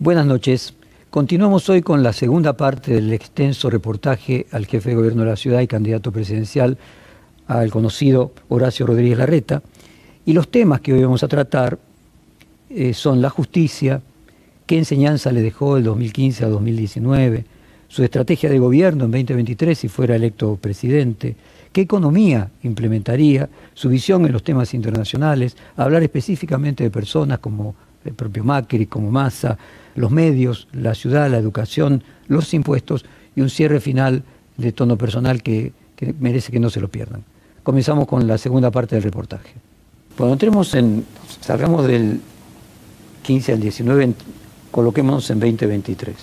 Buenas noches. Continuamos hoy con la segunda parte del extenso reportaje al jefe de gobierno de la ciudad y candidato presidencial, al conocido Horacio Rodríguez Larreta. Y los temas que hoy vamos a tratar son la justicia, qué enseñanza le dejó el 2015 a 2019, su estrategia de gobierno en 2023 si fuera electo presidente, qué economía implementaría, su visión en los temas internacionales, hablar específicamente de personas como el propio Macri, como Massa, los medios, la ciudad, la educación, los impuestos y un cierre final de tono personal que merece que no se lo pierdan. Comenzamos con la segunda parte del reportaje. Cuando salgamos del 15 al 19, coloquémonos en 2023.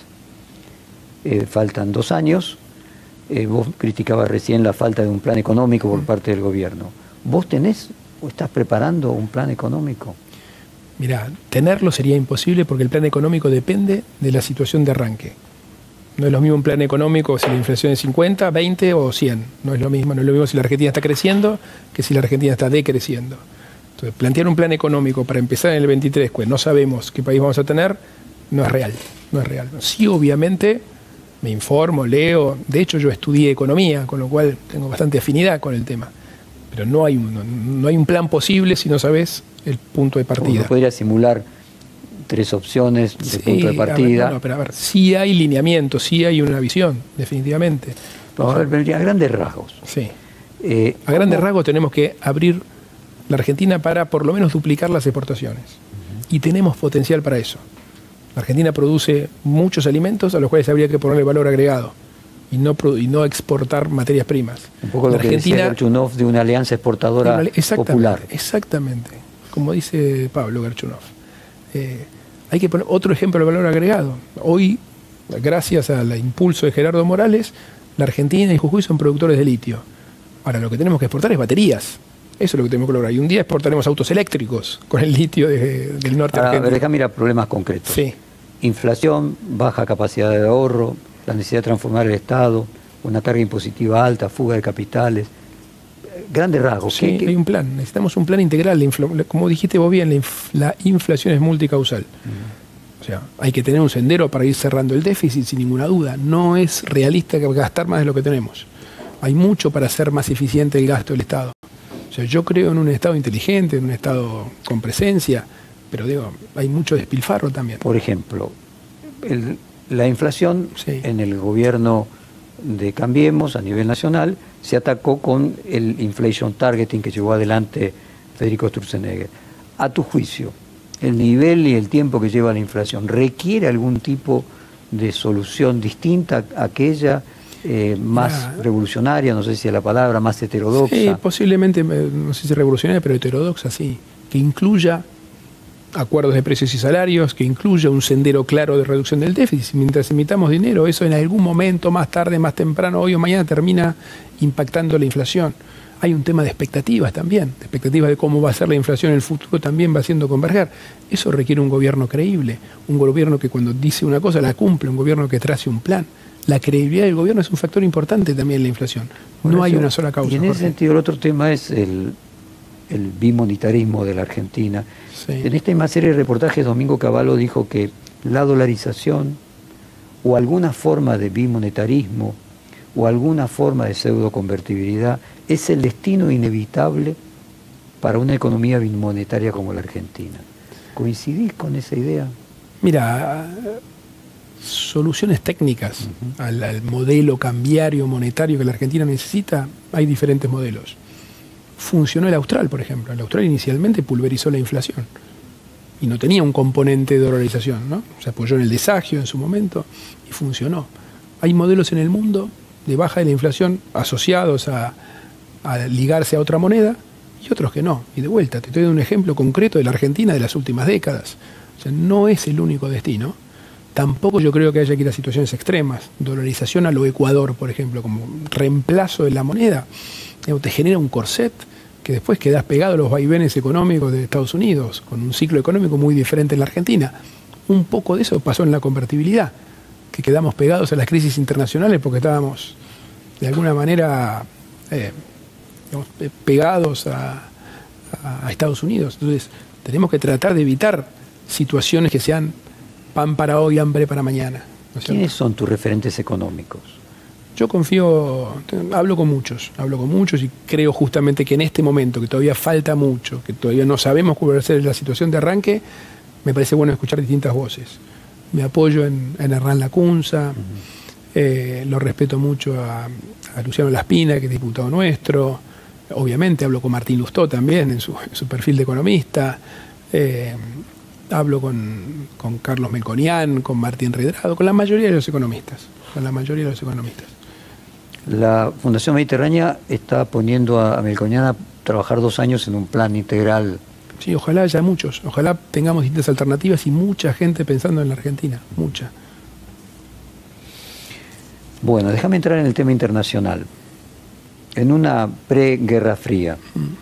Faltan 2 años. Vos criticabas recién la falta de un plan económico por parte del gobierno. ¿Vos tenés o estás preparando un plan económico? Mirá, tenerlo sería imposible porque el plan económico depende de la situación de arranque. No es lo mismo un plan económico si la inflación es 50, 20 o 100. No es lo mismo si la Argentina está creciendo que si la Argentina está decreciendo. Entonces, plantear un plan económico para empezar en el 23, pues no sabemos qué país vamos a tener, no es real. No es real. Sí, obviamente, me informo, leo. De hecho, yo estudié economía, con lo cual tengo bastante afinidad con el tema. Pero no hay un plan posible si no sabes el punto de partida. Uno podría simular 3 opciones de punto de partida. Pero a ver, sí hay lineamiento, sí hay una visión, definitivamente. Vamos a ver, a grandes rasgos. Sí. A grandes rasgos tenemos que abrir la Argentina para por lo menos duplicar las exportaciones. Y tenemos potencial para eso. La Argentina produce muchos alimentos a los cuales habría que ponerle valor agregado y no exportar materias primas. Un poco lo que decía Garchunov de una alianza exportadora popular. Exactamente, como dice Pablo Garchunov. Hay que poner otro ejemplo de valor agregado. Hoy, gracias al impulso de Gerardo Morales, la Argentina y Jujuy son productores de litio. Ahora, lo que tenemos que exportar es baterías. Eso es lo que tenemos que lograr. Y un día exportaremos autos eléctricos con el litio del norte argentino. A ver, déjame mirar problemas concretos. Sí. Inflación, baja capacidad de ahorro, la necesidad de transformar el Estado, una carga impositiva alta, fuga de capitales. Grandes rasgos. Sí, hay un plan. Necesitamos un plan integral. Como dijiste vos bien, la inflación es multicausal. O sea, hay que tener un sendero para ir cerrando el déficit sin ninguna duda. No es realista gastar más de lo que tenemos. Hay mucho para hacer más eficiente el gasto del Estado. O sea, yo creo en un Estado inteligente, en un Estado con presencia, pero digo, hay mucho despilfarro también. Por ejemplo, la inflación en el gobierno de Cambiemos a nivel nacional se atacó con el inflation targeting que llevó adelante Federico Sturzenegger. A tu juicio, el nivel y el tiempo que lleva la inflación, ¿requiere algún tipo de solución distinta a aquella más revolucionaria, no sé si es la palabra, más heterodoxa? Sí, posiblemente, no sé si revolucionaria, pero heterodoxa sí, que incluya acuerdos de precios y salarios, que incluya un sendero claro de reducción del déficit. Mientras emitamos dinero, eso en algún momento, más tarde, más temprano, hoy o mañana, termina impactando la inflación. Hay un tema de expectativas también, de expectativas de cómo va a ser la inflación en el futuro también va haciendo converger. Eso requiere un gobierno creíble, un gobierno que cuando dice una cosa la cumple, un gobierno que trace un plan. La credibilidad del gobierno es un factor importante también en la inflación. No hay una sola causa. Y en ese sentido, el otro tema es el bimonetarismo de la Argentina. Sí. En esta misma serie de reportajes, Domingo Cavallo dijo que la dolarización o alguna forma de bimonetarismo o alguna forma de pseudoconvertibilidad es el destino inevitable para una economía bimonetaria como la Argentina. ¿Coincidís con esa idea? Mira, soluciones técnicas al modelo cambiario monetario que la Argentina necesita, hay diferentes modelos. Funcionó el austral, por ejemplo. El austral inicialmente pulverizó la inflación y no tenía un componente de dolarización, ¿no? Se apoyó en el desagio en su momento y funcionó. Hay modelos en el mundo de baja de la inflación asociados a ligarse a otra moneda y otros que no. Y de vuelta, te estoy dando un ejemplo concreto de la Argentina de las últimas décadas. O sea, no es el único destino. Tampoco yo creo que haya que ir a situaciones extremas. Dolarización a lo Ecuador, por ejemplo, como reemplazo de la moneda. Te genera un corset que después quedás pegado a los vaivenes económicos de Estados Unidos, con un ciclo económico muy diferente en la Argentina. Un poco de eso pasó en la convertibilidad, que quedamos pegados a las crisis internacionales porque estábamos, de alguna manera, pegados a Estados Unidos. Entonces, tenemos que tratar de evitar situaciones que sean pan para hoy, hambre para mañana. ¿No es cierto? ¿Quiénes son tus referentes económicos? Yo hablo con muchos y creo justamente que en este momento, que todavía falta mucho, que todavía no sabemos cuál va a ser la situación de arranque, me parece bueno escuchar distintas voces. Me apoyo en Hernán Lacunza, lo respeto mucho a Luciano Laspina, que es diputado nuestro, obviamente hablo con Martín Lustó también en su perfil de economista, hablo con Carlos Melconian, con Martín Redrado, con la mayoría de los economistas, La Fundación Mediterránea está poniendo a Melconian a trabajar 2 años en un plan integral. Sí, ojalá haya muchos, ojalá tengamos distintas alternativas y mucha gente pensando en la Argentina, mucha. Bueno, déjame entrar en el tema internacional. En una pre-Guerra Fría,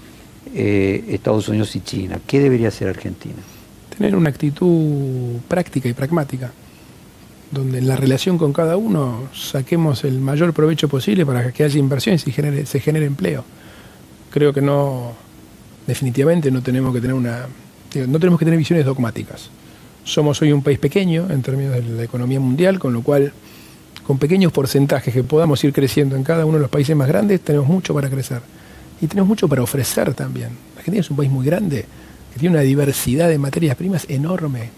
Estados Unidos y China, ¿qué debería hacer Argentina? Tener una actitud práctica y pragmática, donde en la relación con cada uno saquemos el mayor provecho posible para que haya inversiones y se genere empleo. Creo que definitivamente no tenemos que tener visiones dogmáticas. Somos hoy un país pequeño en términos de la economía mundial, con lo cual, con pequeños porcentajes que podamos ir creciendo en cada uno de los países más grandes, tenemos mucho para crecer. Y tenemos mucho para ofrecer también. Argentina es un país muy grande, que tiene una diversidad de materias primas enorme.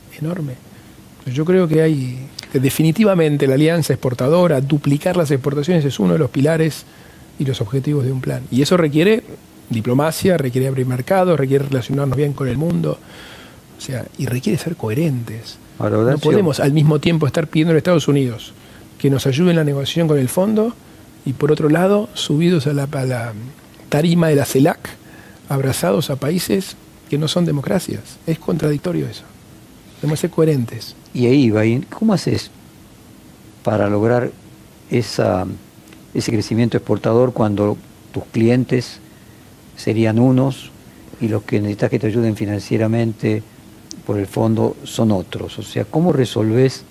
Yo creo que definitivamente la alianza exportadora, duplicar las exportaciones es uno de los pilares y los objetivos de un plan. Y eso requiere diplomacia, requiere abrir mercados, requiere relacionarnos bien con el mundo, y requiere ser coherentes. Ahora, no podemos al mismo tiempo estar pidiendo a Estados Unidos que nos ayude en la negociación con el fondo y por otro lado, subidos a la tarima de la CELAC, abrazados a países que no son democracias. Es contradictorio eso. Debemos ser coherentes. Y ahí, Bain, ¿cómo haces para lograr ese crecimiento exportador cuando tus clientes serían unos y los que necesitas que te ayuden financieramente por el fondo son otros? O sea, ¿cómo resolvés?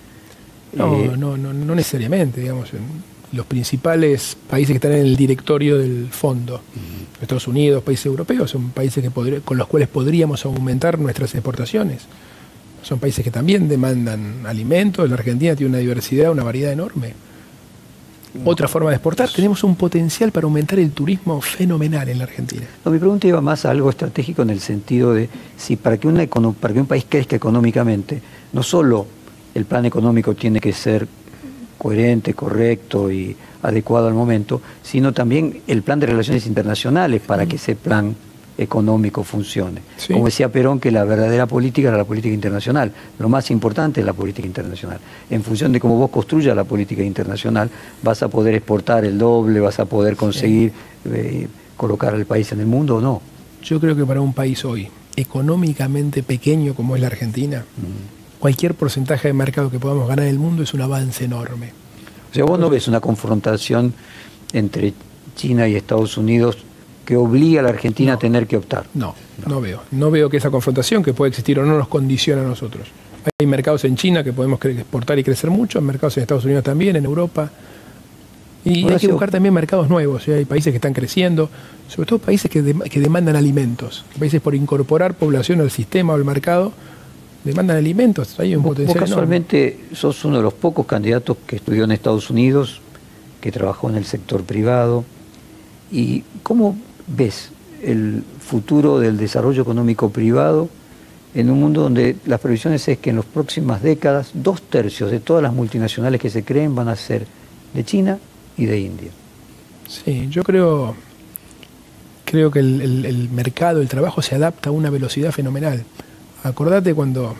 No necesariamente, digamos. Los principales países que están en el directorio del fondo, Estados Unidos, países europeos, son países con los cuales podríamos aumentar nuestras exportaciones. Son países que también demandan alimentos. La Argentina tiene una diversidad, una variedad enorme. Otra forma de exportar, tenemos un potencial para aumentar el turismo fenomenal en la Argentina. No, mi pregunta iba más a algo estratégico en el sentido de si para que un país crezca económicamente, no solo el plan económico tiene que ser coherente, correcto y adecuado al momento, sino también el plan de relaciones internacionales para que ese plan económico funcione. Sí. Como decía Perón, que la verdadera política era la política internacional. Lo más importante es la política internacional. En función de cómo vos construyas la política internacional, vas a poder exportar el doble, vas a poder conseguir colocar al país en el mundo o no. Yo creo que para un país hoy, económicamente pequeño como es la Argentina, cualquier porcentaje de mercado que podamos ganar en el mundo es un avance enorme. O sea, vos no ves una confrontación entre China y Estados Unidos que obliga a la Argentina a tener que optar. No veo. No veo que esa confrontación, que puede existir o no, nos condicione a nosotros. Hay mercados en China que podemos exportar y crecer mucho, mercados en Estados Unidos también, en Europa. Y hay que buscar también mercados nuevos. Hay países que están creciendo, sobre todo países que demandan alimentos. Países por incorporar población al sistema o al mercado, demandan alimentos. Hay un potencial. Vos casualmente sos uno de los pocos candidatos que estudió en Estados Unidos, que trabajó en el sector privado. ¿Y cómo ves el futuro del desarrollo económico privado en un mundo donde las previsiones es que en las próximas décadas 2/3 de todas las multinacionales que se creen van a ser de China y de India? Sí, yo creo que el mercado, el trabajo se adapta a una velocidad fenomenal. Acordate cuando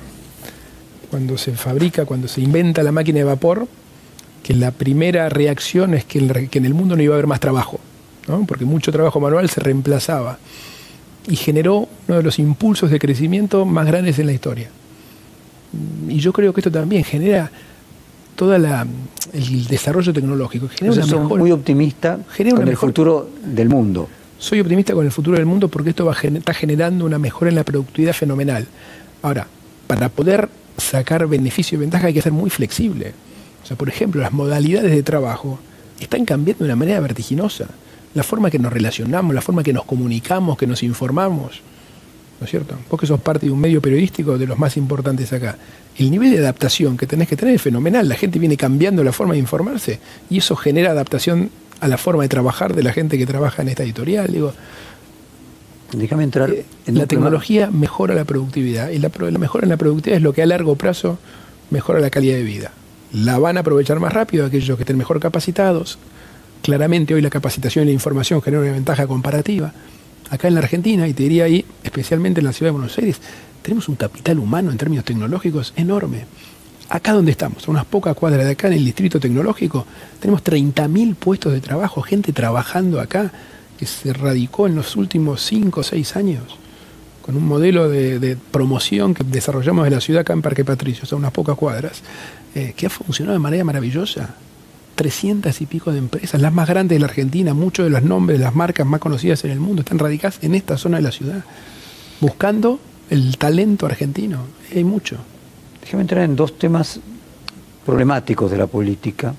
se inventa la máquina de vapor, que la primera reacción es que en el mundo no iba a haber más trabajo, ¿no? Porque mucho trabajo manual se reemplazaba y generó uno de los impulsos de crecimiento más grandes en la historia. Y yo creo que esto también genera todo el desarrollo tecnológico. Sos muy optimista con el futuro del mundo. Soy optimista con el futuro del mundo porque esto está generando una mejora en la productividad fenomenal. Ahora, para poder sacar beneficio y ventaja hay que ser muy flexible. O sea, por ejemplo, las modalidades de trabajo están cambiando de una manera vertiginosa. La forma que nos relacionamos, la forma que nos comunicamos, que nos informamos. ¿no es cierto? Vos que sos parte de un medio periodístico de los más importantes acá. El nivel de adaptación que tenés que tener es fenomenal. La gente viene cambiando la forma de informarse y eso genera adaptación a la forma de trabajar de la gente que trabaja en esta editorial. Digo, déjame entrar en la tecnología mejora la productividad y la mejora en la productividad es lo que a largo plazo mejora la calidad de vida. La van a aprovechar más rápido aquellos que estén mejor capacitados. Claramente hoy la capacitación y la información genera una ventaja comparativa. Acá en la Argentina, y te diría ahí, especialmente en la ciudad de Buenos Aires, tenemos un capital humano en términos tecnológicos enorme. Acá donde estamos, a unas pocas cuadras de acá, en el distrito tecnológico, tenemos 30.000 puestos de trabajo, gente trabajando acá, que se radicó en los últimos 5 o 6 años, con un modelo de promoción que desarrollamos en la ciudad acá en Parque Patricios, a unas pocas cuadras, que ha funcionado de manera maravillosa. 300 y pico de empresas, las más grandes de la Argentina, muchos de los nombres, las marcas más conocidas en el mundo, están radicadas en esta zona de la ciudad, buscando el talento argentino. Hay mucho. Déjame entrar en dos temas problemáticos de la política.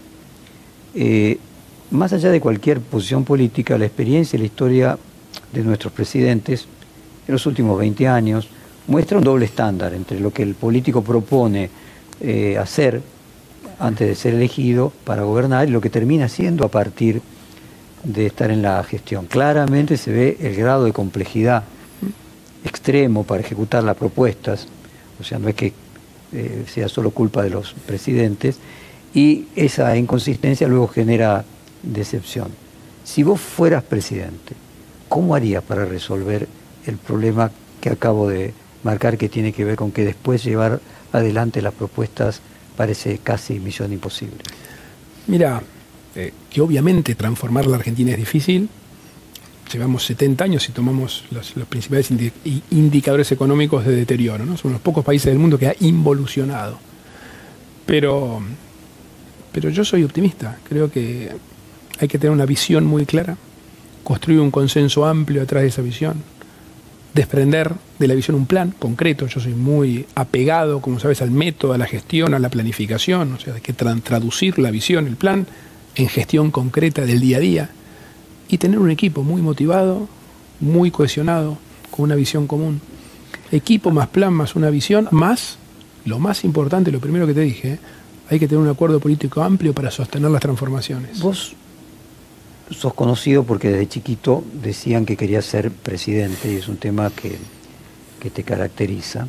Más allá de cualquier posición política, la experiencia y la historia de nuestros presidentes en los últimos 20 años muestra un doble estándar entre lo que el político propone hacer antes de ser elegido para gobernar y lo que termina siendo a partir de estar en la gestión. Claramente se ve el grado de complejidad extremo para ejecutar las propuestas, o sea, no es que sea solo culpa de los presidentes, y esa inconsistencia luego genera decepción. Si vos fueras presidente, ¿cómo harías para resolver el problema que acabo de marcar, que tiene que ver con que después llevar adelante las propuestas parece casi misión imposible? Mira, que obviamente transformar la Argentina es difícil. Llevamos 70 años y tomamos los principales indicadores económicos de deterioro, ¿no? Somos los pocos países del mundo que ha involucionado. Pero yo soy optimista. Creo que hay que tener una visión muy clara, construir un consenso amplio detrás de esa visión, desprender de la visión un plan concreto. Yo soy muy apegado, como sabes, al método, a la gestión, a la planificación. O sea, hay que traducir la visión, el plan, en gestión concreta del día a día y tener un equipo muy motivado, muy cohesionado, con una visión común. Equipo más plan más una visión, más, lo más importante, lo primero que te dije, hay que tener un acuerdo político amplio para sostener las transformaciones. Vos sos conocido porque desde chiquito decían que querías ser presidente y es un tema que te caracteriza.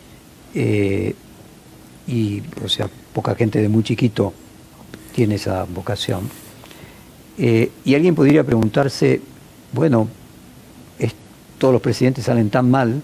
Y, o sea, poca gente de muy chiquito tiene esa vocación. Y alguien podría preguntarse, bueno, todos los presidentes salen tan mal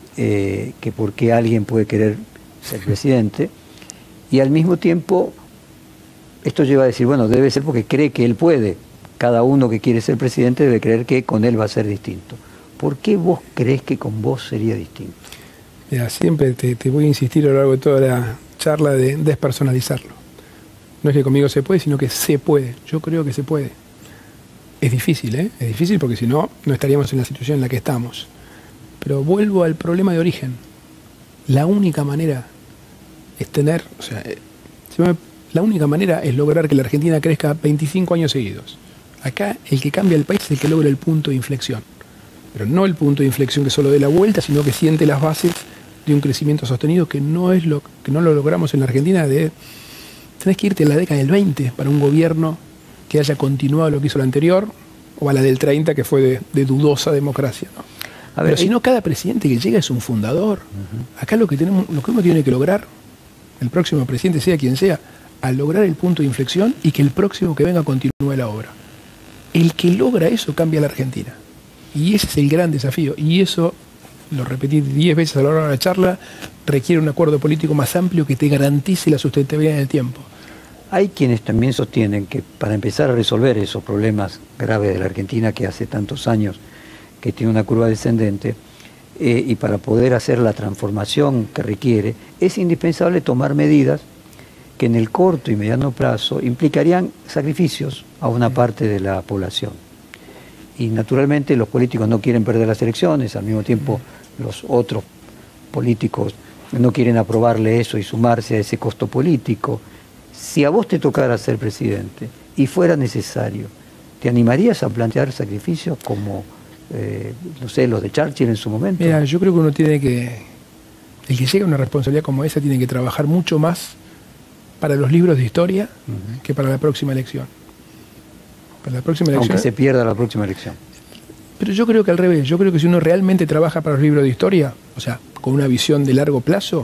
que por qué alguien puede querer ser presidente, y al mismo tiempo esto lleva a decir, bueno, debe ser porque cree que él puede. Cada uno que quiere ser presidente debe creer que con él va a ser distinto. ¿Por qué vos crees que con vos sería distinto? Mira, siempre te voy a insistir a lo largo de toda la charla de despersonalizarlo. No es que conmigo se puede, sino que se puede. Yo creo que se puede. Es difícil, ¿eh? Es difícil porque si no, no estaríamos en la situación en la que estamos. Pero vuelvo al problema de origen. La única manera es tener, o sea, la única manera es lograr que la Argentina crezca 25 años seguidos. Acá el que cambia el país es el que logra el punto de inflexión. Pero no el punto de inflexión que solo dé la vuelta, sino que siente las bases de un crecimiento sostenido que no lo logramos en la Argentina. Tenés que irte a la década del 20 para un gobierno que haya continuado lo que hizo el anterior, o a la del 30 que fue de dudosa democracia, ¿no? A ver, pero si no, cada presidente que llega es un fundador. Acá lo que uno tiene que lograr, el próximo presidente sea quien sea, al lograr el punto de inflexión y que el próximo que venga continúe la obra. El que logra eso cambia la Argentina. Y ese es el gran desafío. Y eso, lo repetí 10 veces a lo largo de la charla, requiere un acuerdo político más amplio que te garantice la sustentabilidad en el tiempo. Hay quienes también sostienen que para empezar a resolver esos problemas graves de la Argentina, que hace tantos años que tiene una curva descendente, y para poder hacer la transformación que requiere, es indispensable tomar medidas que en el corto y mediano plazo implicarían sacrificios a una parte de la población. Y naturalmente los políticos no quieren perder las elecciones, al mismo tiempo los otros políticos no quieren aprobarle eso y sumarse a ese costo político. Si a vos te tocara ser presidente y fuera necesario, ¿te animarías a plantear sacrificios como no sé, los de Churchill en su momento. Mira, yo creo que uno tiene que, el que llega a una responsabilidad como esa tiene que trabajar mucho más para los libros de historia que para la próxima elección. Para la próxima elección. Aunque se pierda la próxima elección. Pero yo creo que al revés, yo creo que si uno realmente trabaja para los libros de historia, o sea, con una visión de largo plazo,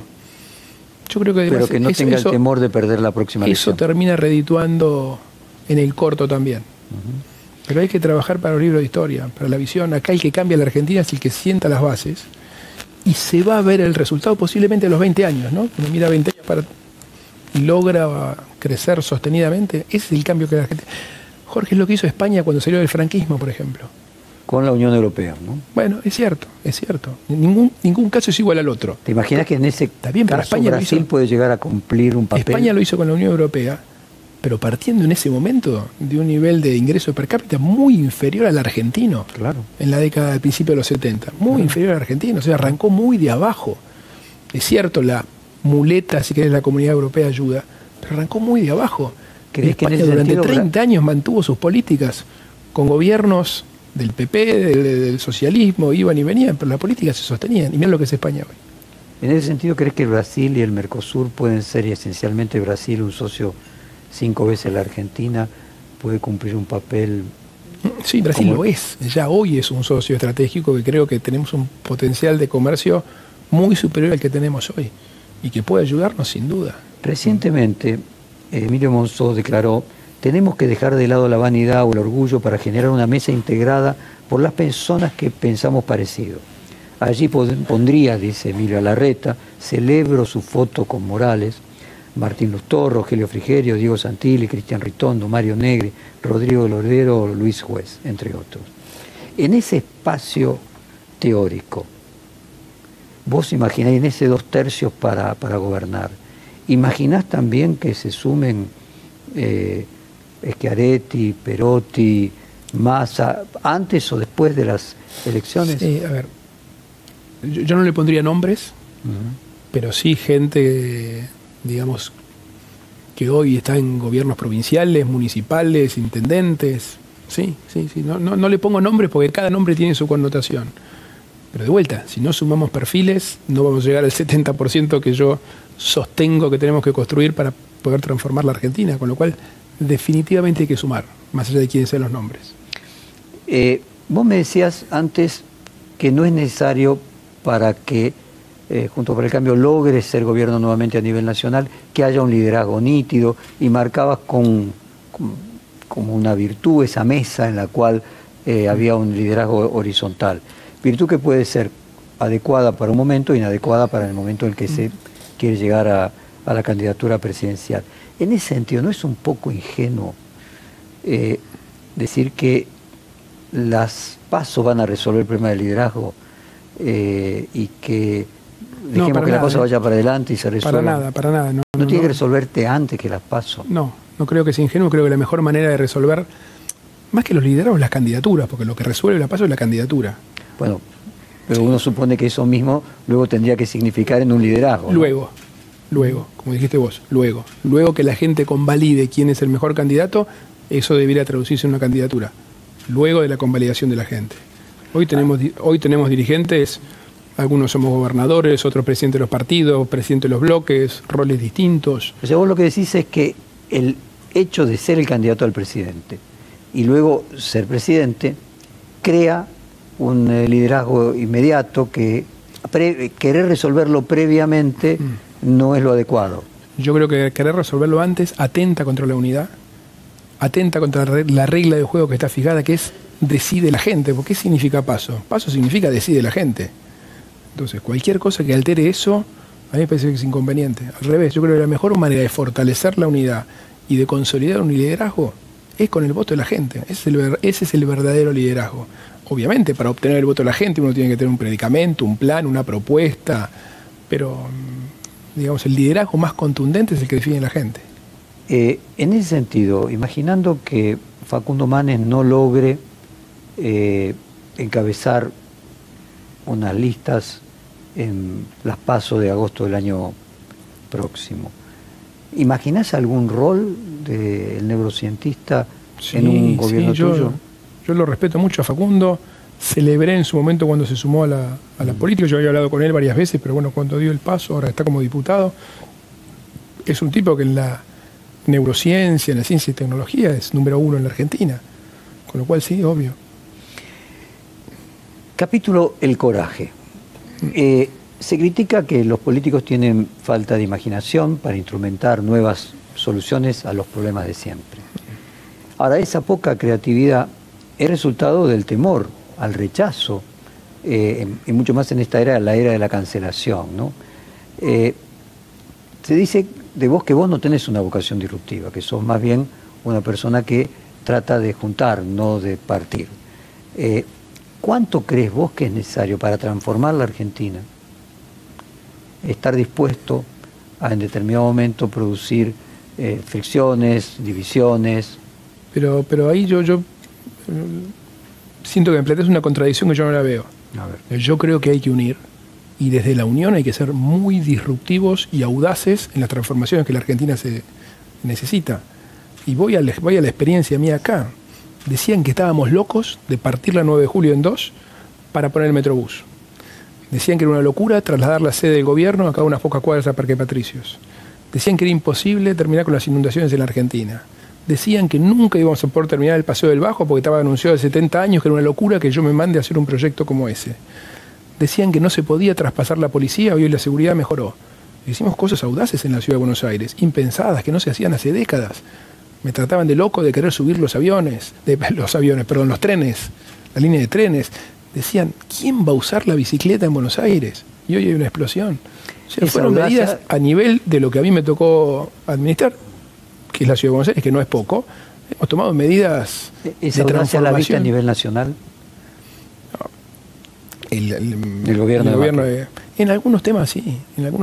yo creo que además pero que no tenga el temor de perder la próxima elección. Eso termina redituando en el corto también. Pero hay que trabajar para los libros de historia, para la visión. Acá el que cambia la Argentina es el que sienta las bases y se va a ver el resultado posiblemente a los 20 años, ¿no? Uno mira 20 años y logra crecer sostenidamente. Ese es el cambio que la Argentina... Jorge, es lo que hizo España cuando salió del franquismo, por ejemplo. Con la Unión Europea, ¿no? Bueno, es cierto, es cierto. Ningún caso es igual al otro. ¿Te imaginas que en ese caso España Brasil puede llegar a cumplir un papel? España lo hizo con la Unión Europea, pero partiendo en ese momento de un nivel de ingreso per cápita muy inferior al argentino. Claro. En la década del principio de los 70. Muy inferior al argentino. O sea, arrancó muy de abajo. Es cierto, la muleta, si querés, la Comunidad Europea ayuda, pero arrancó muy de abajo. ¿Crees que en ese durante sentido, 30 años mantuvo sus políticas con gobiernos del PP, del socialismo, iban y venían, pero las políticas se sostenían. Y mirá lo que es España hoy. En ese sentido, ¿crees que Brasil y el Mercosur pueden ser, y esencialmente Brasil, un socio 5 veces la Argentina, puede cumplir un papel? Sí, Brasil lo es. Ya hoy es un socio estratégico que creo que tenemos un potencial de comercio muy superior al que tenemos hoy y que puede ayudarnos sin duda. Recientemente, Emilio Monzó declaró: tenemos que dejar de lado la vanidad o el orgullo para generar una mesa integrada por las personas que pensamos parecido. Allí pondría, dice Emilio Larreta, celebro su foto con Morales, Martín Lustó, Rogelio Frigerio, Diego Santilli, Cristian Ritondo, Mario Negri, Rodrigo Lordero, Luis Juez, entre otros. En ese espacio teórico, vos imagináis en ese 2/3 para gobernar, ¿imaginás también que se sumen Schiaretti, Perotti, Massa, antes o después de las elecciones? Sí, a ver, yo no le pondría nombres, pero sí gente, digamos, que hoy está en gobiernos provinciales, municipales, intendentes. Sí. No le pongo nombres porque cada nombre tiene su connotación. Pero de vuelta, si no sumamos perfiles, no vamos a llegar al 70% que yo sostengo que tenemos que construir para poder transformar la Argentina, con lo cual definitivamente hay que sumar, más allá de quiénes sean los nombres. Vos me decías antes que no es necesario para que Juntos por el Cambio logre ser gobierno nuevamente a nivel nacional, que haya un liderazgo nítido, y marcabas como una virtud esa mesa en la cual había un liderazgo horizontal. Virtud que puede ser adecuada para un momento, inadecuada para el momento en el que se quiere llegar a la candidatura presidencial. En ese sentido, ¿no es un poco ingenuo decir que las PASO van a resolver el problema del liderazgo y que dejemos que la cosa vaya para adelante y se resuelva? Para nada. No tiene que resolverte antes que las PASO. No creo que sea ingenuo. Creo que la mejor manera de resolver, más que los liderazgos, las candidaturas, porque lo que resuelve la PASO es la candidatura. Bueno, pero uno supone que eso mismo luego tendría que significar en un liderazgo, ¿no? Luego, como dijiste vos, luego que la gente convalide quién es el mejor candidato, eso debería traducirse en una candidatura, luego de la convalidación de la gente. Hoy tenemos dirigentes, algunos somos gobernadores, otros presidentes de los partidos, presidentes de los bloques, roles distintos. O sea, vos lo que decís es que el hecho de ser el candidato al presidente y luego ser presidente crea un liderazgo inmediato que querer resolverlo previamente no es lo adecuado. Yo creo que querer resolverlo antes atenta contra la unidad, atenta contra la regla de juego que está fijada, que es decide la gente. ¿Por qué significa PASO? PASO significa decide la gente. Entonces, cualquier cosa que altere eso, a mí me parece que es inconveniente. Al revés, yo creo que la mejor manera de fortalecer la unidad y de consolidar un liderazgo es con el voto de la gente. Ese es el verdadero liderazgo. Obviamente, para obtener el voto de la gente uno tiene que tener un predicamento, un plan, una propuesta, pero digamos, el liderazgo más contundente es el que define la gente. En ese sentido, imaginando que Facundo Manes no logre encabezar unas listas en las PASO de agosto del año próximo, ¿imaginás algún rol del neurocientista en un gobierno tuyo? Yo lo respeto mucho a Facundo, celebré en su momento cuando se sumó a la política. Yo había hablado con él varias veces, pero bueno, cuando dio el paso, ahora está como diputado. Es un tipo que en la neurociencia, en la ciencia y tecnología es número 1 en la Argentina. Con lo cual sí, obvio. Capítulo El coraje. Se critica que los políticos tienen falta de imaginación para instrumentar nuevas soluciones a los problemas de siempre. Ahora, esa poca creatividad es resultado del temor al rechazo, y mucho más en esta era, la era de la cancelación, ¿no? Se dice de vos que vos no tenés una vocación disruptiva, que sos más bien una persona que trata de juntar, no de partir. ¿Cuánto crees vos que es necesario para transformar la Argentina? Estar dispuesto a en determinado momento producir fricciones, divisiones. Pero ahí yo siento que me planteas una contradicción que yo no la veo. A ver. Yo creo que hay que unir, y desde la unión hay que ser muy disruptivos y audaces en las transformaciones que la Argentina se necesita. Y voy a la experiencia mía acá. Decían que estábamos locos de partir la 9 de julio en dos para poner el Metrobús. Decían que era una locura trasladar la sede del gobierno a cada unas pocas cuadras a Parque Patricios. Decían que era imposible terminar con las inundaciones en la Argentina. Decían que nunca íbamos a poder terminar el Paseo del Bajo porque estaba anunciado hace 70 años, que era una locura que yo me mande a hacer un proyecto como ese. Decían que no se podía traspasar la policía, hoy la seguridad mejoró. Hicimos cosas audaces en la ciudad de Buenos Aires, impensadas, que no se hacían hace décadas. Me trataban de loco de querer subir los trenes, la línea de trenes. Decían, ¿quién va a usar la bicicleta en Buenos Aires? Y hoy hay una explosión. O sea, fueron medidas a nivel de lo que a mí me tocó administrar, que es la ciudad de Buenos Aires, que no es poco. Hemos tomado medidas de transformación. ¿La vista a nivel nacional? El gobierno en algunos temas sí,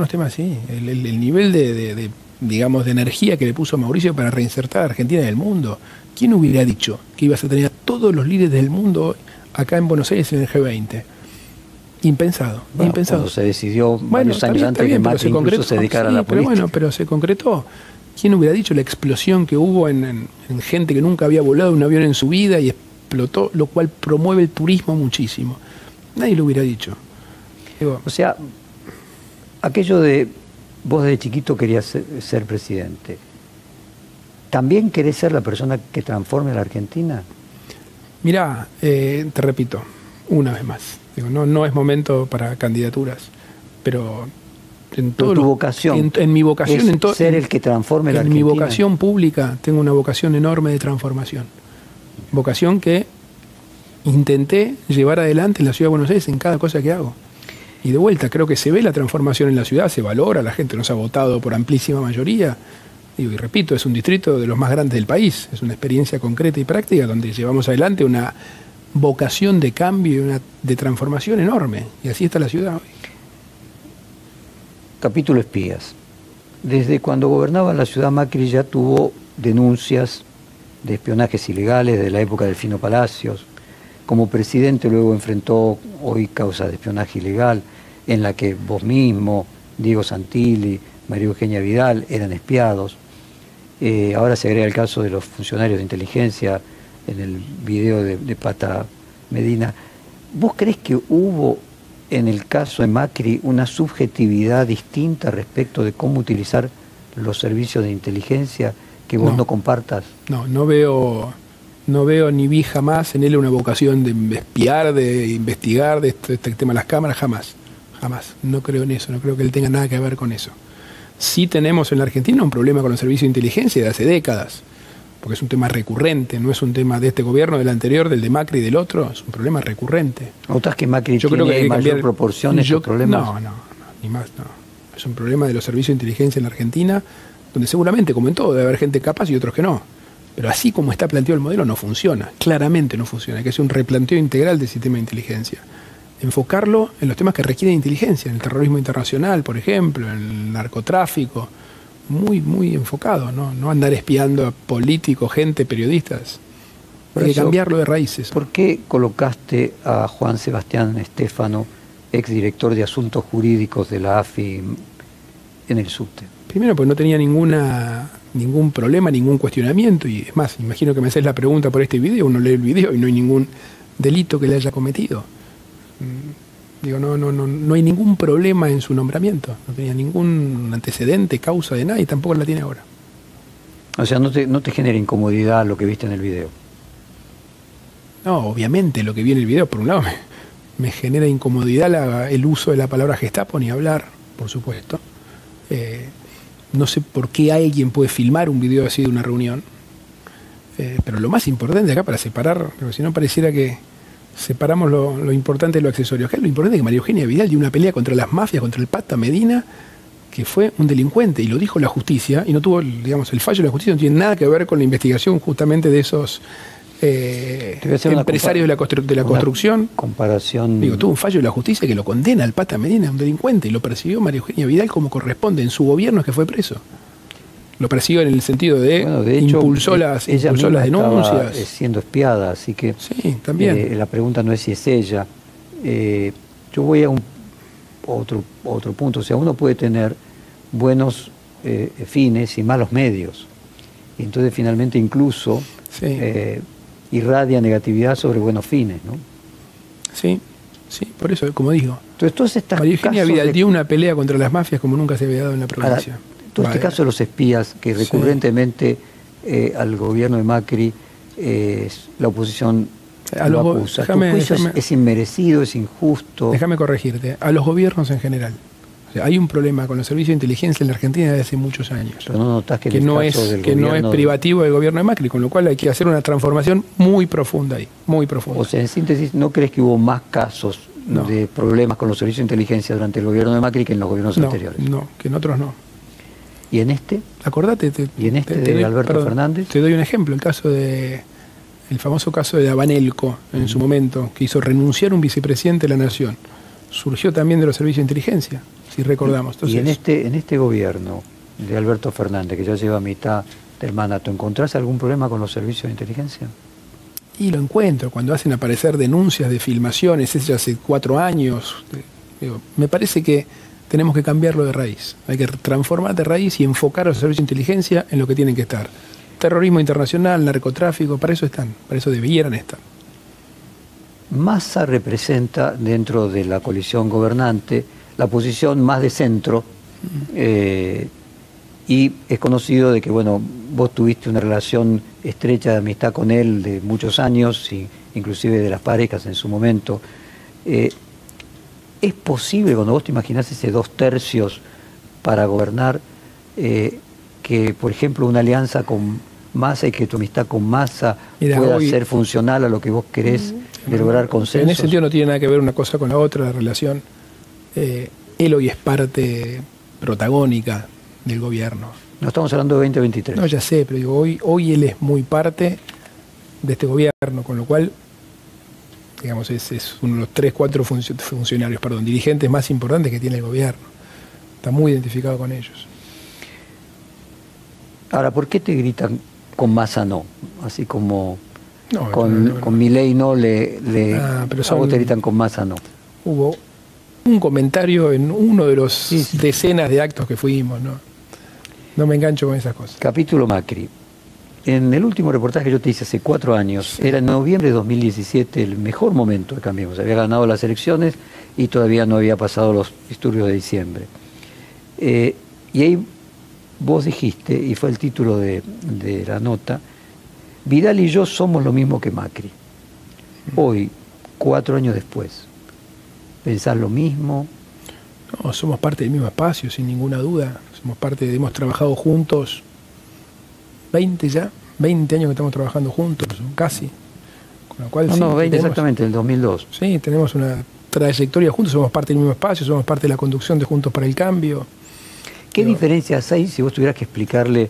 El nivel de energía que le puso Mauricio para reinsertar a Argentina en el mundo. ¿Quién hubiera dicho que ibas a tener a todos los líderes del mundo acá en Buenos Aires en el G20? Impensado, impensado. Cuando se decidió varios años antes que Macri incluso se dedicara a la política. Pero se concretó. ¿Quién hubiera dicho la explosión que hubo en gente que nunca había volado un avión en su vida y explotó, lo cual promueve el turismo muchísimo? Nadie lo hubiera dicho. O sea, aquello de vos desde chiquito querías ser presidente, ¿también querés ser la persona que transforme la Argentina? Mirá, te repito, una vez más, no es momento para candidaturas, pero en todo tu vocación en mi vocación, es ser el que transforme la Argentina. En mi vocación pública tengo una vocación enorme de transformación. Vocación que intenté llevar adelante en la ciudad de Buenos Aires en cada cosa que hago. Y de vuelta, creo que se ve la transformación en la ciudad, se valora, la gente nos ha votado por amplísima mayoría. Y repito, es un distrito de los más grandes del país, es una experiencia concreta y práctica donde llevamos adelante una vocación de cambio y de transformación enorme. Y así está la ciudad hoy. Capítulo espías. Desde cuando gobernaba la ciudad, Macri ya tuvo denuncias de espionajes ilegales de la época del Fino Palacios. Como presidente luego enfrentó hoy causas de espionaje ilegal en la que vos mismo, Diego Santilli, María Eugenia Vidal eran espiados. Ahora se agrega el caso de los funcionarios de inteligencia en el video de Pata Medina. ¿Vos creés que hubo en el caso de Macri una subjetividad distinta respecto de cómo utilizar los servicios de inteligencia que vos no compartas? No veo ni vi jamás en él una vocación de espiar, de investigar, de este tema de las cámaras, jamás. No creo en eso, no creo que él tenga nada que ver con eso. Sí tenemos en la Argentina un problema con los servicios de inteligencia de hace décadas, porque es un tema recurrente, no es un tema de este gobierno, del anterior, del de Macri y del otro, es un problema recurrente. ¿Notas que Macri tiene mayor proporción en estos problemas? No, ni más, no. Es un problema de los servicios de inteligencia en la Argentina, donde seguramente, como en todo, debe haber gente capaz y otros que no. Pero así como está planteado el modelo, no funciona. Claramente no funciona. Hay que hacer un replanteo integral del sistema de inteligencia. Enfocarlo en los temas que requieren inteligencia, en el terrorismo internacional, por ejemplo, en el narcotráfico. Muy enfocado, no andar espiando a políticos, gente, periodistas. Hay que cambiarlo de raíces. ¿Por qué colocaste a Juan Sebastián Estéfano, exdirector de Asuntos Jurídicos de la AFI, en el subte? Primero, porque no tenía ningún problema, ningún cuestionamiento, y es más, imagino que me haces la pregunta por este video, uno lee el video y no hay delito que le haya cometido. Digo, no hay ningún problema en su nombramiento. No tenía ningún antecedente, causa de nada y tampoco la tiene ahora. O sea, no te genera incomodidad lo que viste en el video. No, obviamente lo que vi en el video, por un lado, me genera incomodidad el uso de la palabra Gestapo, ni hablar, por supuesto. No sé por qué alguien puede filmar un video así de una reunión. Pero lo más importante acá para separar, porque si no pareciera que separamos lo importante de lo accesorio. Acá lo importante es que María Eugenia Vidal dio una pelea contra las mafias, contra el Pata Medina, que fue un delincuente, y lo dijo la justicia, y no tuvo, digamos, el fallo de la justicia no tiene nada que ver con la investigación justamente de esos empresarios de la construcción. Comparación. Digo, tuvo un fallo de la justicia que lo condena al Pata Medina, un delincuente, y lo persiguió María Eugenia Vidal como corresponde. En su gobierno es que fue preso. Lo persiguió en el sentido de, hecho, impulsó las denuncias. Estaba siendo espiada, así que sí, también. La pregunta no es si es ella. Yo voy a otro punto. O sea, uno puede tener buenos fines y malos medios. Y entonces finalmente incluso irradia negatividad sobre buenos fines, ¿no? Sí, por eso, como digo. Entonces, todas estas María Eugenia Vidal dio una pelea contra las mafias como nunca se había dado en la provincia. Todo este caso de los espías, que recurrentemente al gobierno de Macri la oposición lo acusa. ¿Tu juicio es inmerecido, es injusto? Déjame corregirte. A los gobiernos en general. O sea, hay un problema con los servicios de inteligencia en la Argentina desde hace muchos años. Pero no notás que no es privativo del gobierno de Macri, con lo cual hay que hacer una transformación muy profunda ahí, muy profunda. O sea, en síntesis, ¿no crees que hubo más casos de problemas con los servicios de inteligencia durante el gobierno de Macri que en los gobiernos anteriores? No, que en otros no. ¿Y en este? Acordate. ¿Y en este de Alberto Fernández? Te doy un ejemplo, el famoso caso de Abanelco, en su momento, que hizo renunciar un vicepresidente de la Nación. Surgió también de los servicios de inteligencia, si recordamos. Entonces, ¿y en este gobierno de Alberto Fernández, que ya lleva mitad del mandato, encontrás algún problema con los servicios de inteligencia? Y lo encuentro, cuando hacen aparecer denuncias de filmaciones, es ya hace 4 años. Me parece que tenemos que cambiarlo de raíz. Hay que transformar de raíz y enfocar a los servicios de inteligencia en lo que tienen que estar. Terrorismo internacional, narcotráfico, para eso están, para eso debieran estar. Massa representa dentro de la coalición gobernante la posición más de centro y es conocido de que, bueno, vos tuviste una relación estrecha de amistad con él de muchos años, inclusive de las parejas en su momento. ¿Es posible, cuando vos te imaginás ese 2/3 para gobernar, que, por ejemplo, una alianza con Massa y que tu amistad con Massa pueda ser funcional a lo que vos querés de lograr consensos? En ese sentido no tiene nada que ver una cosa con la otra, la relación. Él hoy es parte protagónica del gobierno. No estamos hablando de 2023. No, ya sé, pero digo, hoy él es muy parte de este gobierno, con lo cual, digamos, es uno de los 3, 4 dirigentes más importantes que tiene el gobierno. Está muy identificado con ellos. Ahora, ¿por qué te gritan con Massa no? Así como con Milei no pero a vos te gritan con Massa no. Hubo un comentario en uno de los decenas de actos que fuimos, no me engancho con esas cosas. Capítulo Macri. En el último reportaje que yo te hice hace 4 años, era en noviembre de 2017 el mejor momento de Cambiemos. Había ganado las elecciones y todavía no había pasado los disturbios de diciembre. Y ahí vos dijiste, y fue el título de la nota, Vidal y yo somos lo mismo que Macri. Hoy, 4 años después, ¿pensás lo mismo? No, somos parte del mismo espacio, sin ninguna duda. Somos parte, hemos trabajado juntos 20 años que estamos trabajando juntos, casi. Con lo cual, 20 exactamente, en el 2002. Sí, tenemos una trayectoria juntos, somos parte del mismo espacio, somos parte de la conducción de Juntos para el Cambio. ¿Qué diferencias hay si vos tuvieras que explicarle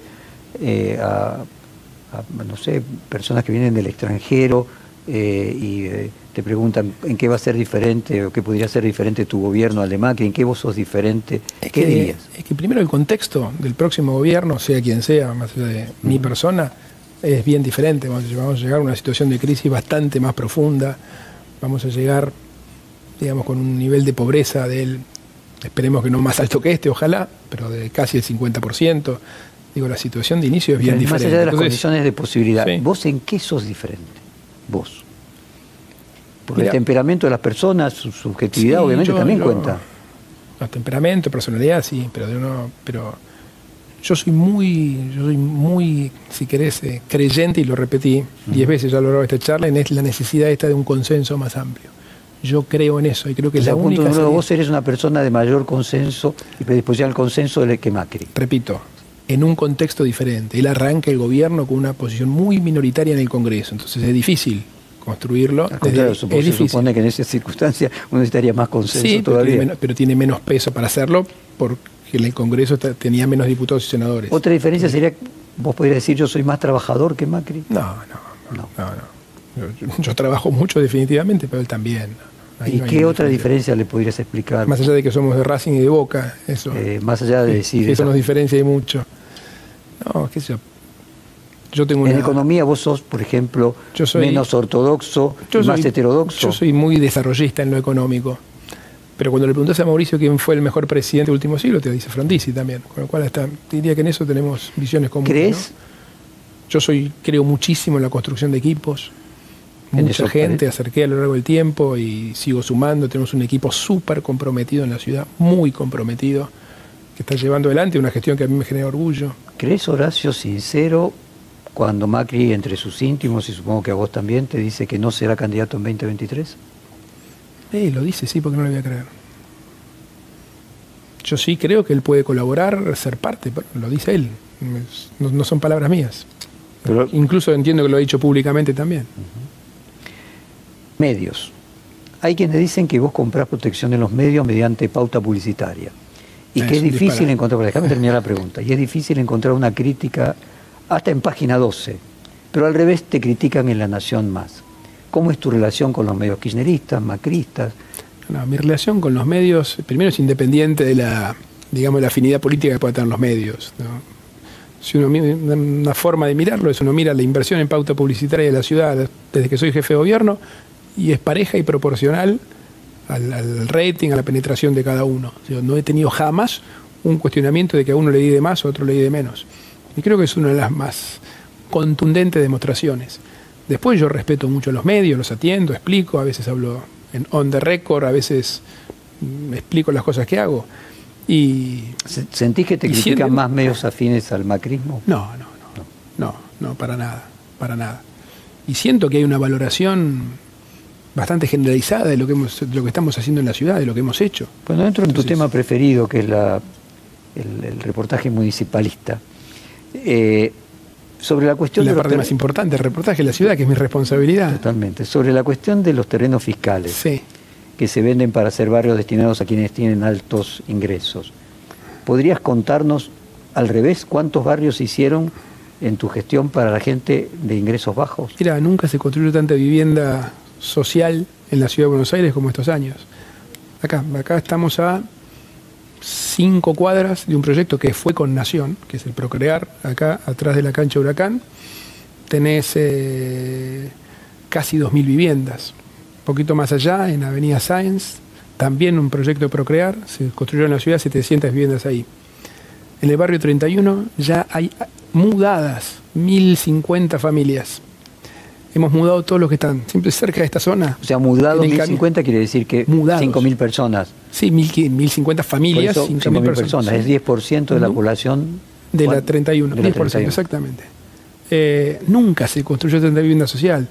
no sé, personas que vienen del extranjero y te preguntan en qué va a ser diferente o qué podría ser diferente tu gobierno al de Macri, en qué vos sos diferente? ¿Qué dirías? Es que primero el contexto del próximo gobierno, sea quien sea, más allá de mi persona, es bien diferente. Vamos a llegar a una situación de crisis bastante más profunda. Vamos a llegar, digamos, con un nivel de pobreza esperemos que no más alto que este, ojalá, pero de casi el 50%. Digo, la situación de inicio es bien diferente. Más allá de las condiciones de posibilidad, ¿vos en qué sos diferente? Vos. Porque el temperamento de las personas, su subjetividad, sí, obviamente también cuenta. No, temperamento, personalidad, sí, pero yo soy muy, si querés, creyente, y lo repetí 10 veces ya a lo largo de esta charla, en la necesidad esta de un consenso más amplio. Yo creo en eso y creo que es la única salida. Vos eres una persona de mayor consenso y predisposición al consenso que Macri. Repito, en un contexto diferente. Él arranca el gobierno con una posición muy minoritaria en el Congreso, entonces es difícil construirlo. Claro, se supone que en esas circunstancias uno necesitaría más consenso todavía. Pero tiene menos peso para hacerlo porque en el Congreso tenía menos diputados y senadores. Otra diferencia sería, vos podrías decir, yo soy más trabajador que Macri. No. Yo trabajo mucho definitivamente, pero él también. ¿Y qué otra diferencia le podrías explicar? Más allá de que somos de Racing y de Boca, eso. Más allá de decir... Eso nos diferencia y mucho. No, qué sé yo. En economía vos sos, por ejemplo, menos ortodoxo, más heterodoxo. Yo soy muy desarrollista en lo económico. Pero cuando le preguntás a Mauricio quién fue el mejor presidente del último siglo, te dice Frondizi también. Con lo cual diría que en eso tenemos visiones comunes. ¿Crees? ¿No? Yo creo muchísimo en la construcción de equipos. Mucha gente acerqué a lo largo del tiempo y sigo sumando. Tenemos un equipo súper comprometido en la ciudad, muy comprometido, que está llevando adelante una gestión que a mí me genera orgullo. ¿Crees, Horacio, sincero, cuando Macri, entre sus íntimos, y supongo que a vos también, te dice que no será candidato en 2023? Lo dice, sí, porque no lo voy a creer. Yo sí creo que él puede colaborar, ser parte, pero lo dice él. No son palabras mías. Pero incluso entiendo que lo ha dicho públicamente también. Medios. Hay quienes dicen que vos comprás protección en los medios mediante pauta publicitaria. Y que es difícil encontrar, déjame terminar la pregunta, y es difícil encontrar una crítica hasta en página 12, pero al revés te critican en La Nación Más. ¿Cómo es tu relación con los medios kirchneristas, macristas? No, mi relación con los medios, primero es independiente de la afinidad política que puedan tener los medios, ¿no? Si uno mira, una forma de mirarlo es uno mira la inversión en pauta publicitaria de la ciudad desde que soy jefe de gobierno y es pareja y proporcional al rating, a la penetración de cada uno. O sea, no he tenido jamás un cuestionamiento de que a uno le di de más o a otro le di de menos. Y creo que es una de las más contundentes demostraciones. Después yo respeto mucho a los medios, los atiendo, explico, a veces hablo en on the record, a veces explico las cosas que hago. Y ¿Sentís que te critican más medios afines al macrismo? No, para nada. Y siento que hay una valoración bastante generalizada de lo que estamos haciendo en la ciudad, de lo que hemos hecho. Bueno, dentro de tu tema preferido, que es el reportaje municipalista, sobre la cuestión la parte más importante, el reportaje de la ciudad, que es mi responsabilidad. Totalmente. Sobre la cuestión de los terrenos fiscales, sí, que se venden para ser barrios destinados a quienes tienen altos ingresos. ¿Podrías contarnos al revés cuántos barrios se hicieron en tu gestión para la gente de ingresos bajos? Mira, nunca se construyó tanta vivienda social en la ciudad de Buenos Aires como estos años. Acá estamos a 5 cuadras de un proyecto que fue con Nación, que es el Procrear, acá atrás de la cancha Huracán. Tenés casi 2.000 viviendas. Un poquito más allá, en Avenida Sáenz, también un proyecto de Procrear, se construyó en la ciudad 700 viviendas ahí. En el barrio 31 ya hay mudadas 1.050 familias. Hemos mudado todos los que están siempre cerca de esta zona. O sea, mudado 1.050 quiere decir que 5.000 personas. Sí, 1.050 familias, 5.000 personas. Es 10% de la población. De la 31, de la 10%, 31. Exactamente. Nunca se construyó tanta vivienda social.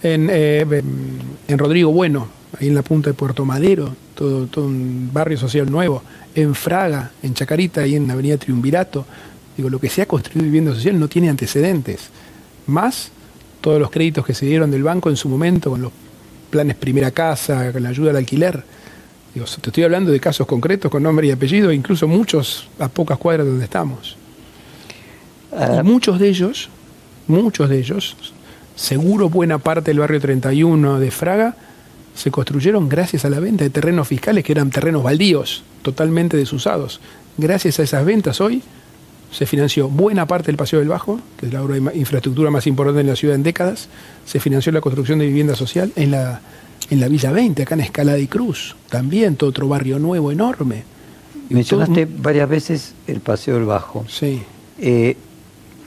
En Rodrigo Bueno, ahí en la punta de Puerto Madero, todo un barrio social nuevo. En Fraga, en Chacarita, ahí en Avenida Triunvirato. Digo, lo que se ha construido vivienda social no tiene antecedentes. Más todos los créditos que se dieron del banco en su momento, con los planes Primera Casa, con la ayuda al alquiler. Digo, te estoy hablando de casos concretos con nombre y apellido, incluso muchos a pocas cuadras donde estamos. Y muchos de ellos, seguro buena parte del barrio 31 de Fraga, se construyeron gracias a la venta de terrenos fiscales que eran terrenos baldíos, totalmente desusados. Gracias a esas ventas hoy se financió buena parte del Paseo del Bajo, que es la obra de infraestructura más importante en la ciudad en décadas. Se financió la construcción de vivienda social en la Villa 20, acá en Escalada y Cruz. También todo otro barrio nuevo, enorme. Mencionaste varias veces el Paseo del Bajo. Sí.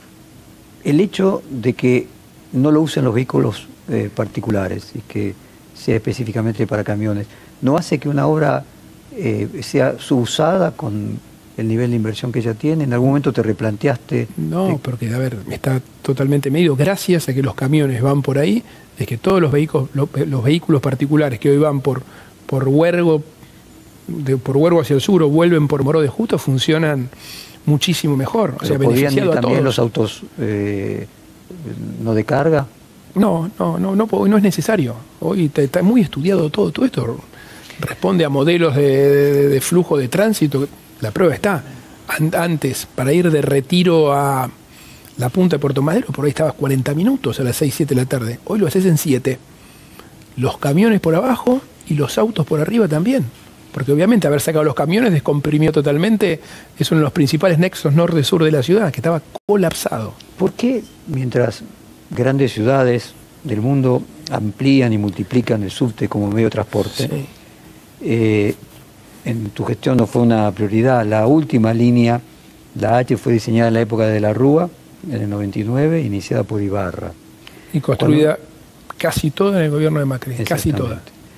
El hecho de que no lo usen los vehículos particulares y que sea específicamente para camiones, ¿no hace que una obra sea subusada con el nivel de inversión que ya tiene? ¿En algún momento te replanteaste? No, porque, a ver, está totalmente medido. Gracias a que los camiones van por ahí, es que todos los vehículos particulares que hoy van por Huergo, por Huergo hacia el sur o vuelven por Moró de Justo, funcionan muchísimo mejor. O sea, beneficiado a todos. ¿También los autos no de carga? No es necesario. Hoy está muy estudiado todo. Todo esto responde a modelos de flujo de tránsito. La prueba está. Antes, para ir de Retiro a la punta de Puerto Madero, por ahí estabas 40 minutos a las 6, 7 de la tarde. Hoy lo haces en 7. Los camiones por abajo y los autos por arriba también. Porque obviamente haber sacado los camiones descomprimió totalmente. Es uno de los principales nexos norte-sur de la ciudad, que estaba colapsado. ¿Por qué mientras grandes ciudades del mundo amplían y multiplican el subte como medio de transporte, sí, en tu gestión no fue una prioridad? La última línea, la H, fue diseñada en la época de la Rúa, en el 99, iniciada por Ibarra. Y construida casi toda en el gobierno de Macri, casi toda.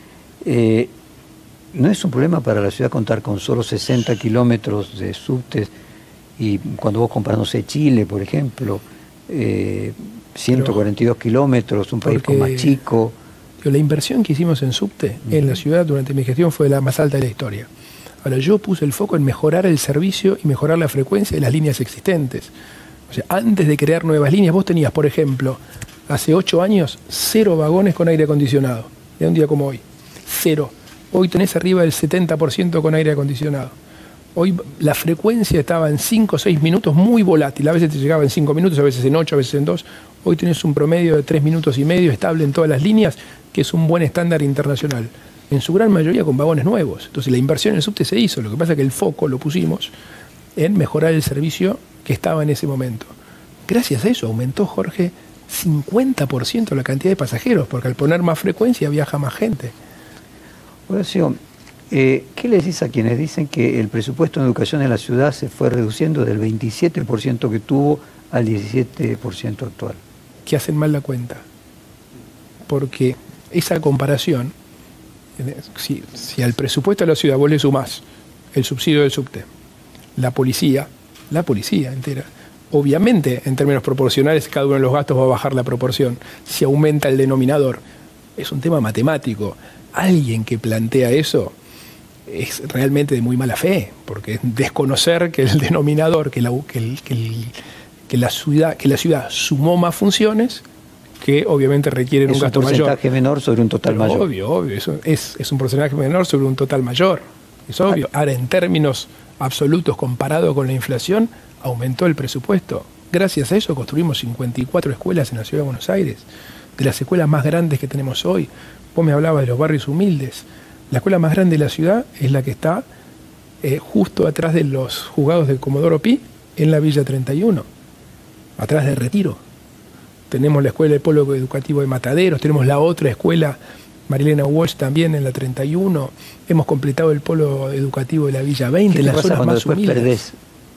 ¿No es un problema para la ciudad contar con solo 60 kilómetros de subtes? Y cuando vos comparás, no sé, Chile, por ejemplo, 142 kilómetros, un país más chico. La inversión que hicimos en subte en la ciudad durante mi gestión fue la más alta de la historia. Ahora, yo puse el foco en mejorar el servicio y mejorar la frecuencia de las líneas existentes. O sea, antes de crear nuevas líneas, vos tenías, por ejemplo, hace 8 años, 0 vagones con aire acondicionado. De un día como hoy, 0. Hoy tenés arriba del 70% con aire acondicionado. Hoy la frecuencia estaba en 5 o 6 minutos, muy volátil. A veces te llegaba en 5 minutos, a veces en 8, a veces en 2. Hoy tenés un promedio de 3 minutos y medio estable en todas las líneas, que es un buen estándar internacional. En su gran mayoría con vagones nuevos. Entonces la inversión en el subte se hizo. Lo que pasa es que el foco lo pusimos en mejorar el servicio que estaba en ese momento. Gracias a eso aumentó, Jorge, 50% la cantidad de pasajeros, porque al poner más frecuencia viaja más gente. Horacio, ¿qué le decís a quienes dicen que el presupuesto en educación en la ciudad se fue reduciendo del 27% que tuvo al 17% actual? Que hacen mal la cuenta. Porque esa comparación, si al presupuesto de la ciudad vos le sumás el subsidio del subte, la policía entera, obviamente en términos proporcionales cada uno de los gastos va a bajar la proporción. Si aumenta el denominador, es un tema matemático. Alguien que plantea eso es realmente de muy mala fe, porque es desconocer que el denominador, que la ciudad sumó más funciones que obviamente requieren un gasto mayor. Es un porcentaje menor sobre un total mayor. Obvio, eso es un porcentaje menor sobre un total mayor. Es obvio. Ahora, en términos absolutos, comparado con la inflación, aumentó el presupuesto. Gracias a eso construimos 54 escuelas en la ciudad de Buenos Aires, de las escuelas más grandes que tenemos hoy. Vos me hablabas de los barrios humildes. La escuela más grande de la ciudad es la que está justo atrás de los juzgados de Comodoro Pi, en la Villa 31, atrás de Retiro. Tenemos la escuela del Polo Educativo de Mataderos, tenemos la otra escuela, Marilena Walsh, también en la 31. Hemos completado el Polo Educativo de la Villa 20, en las zonas más humildes. Perdés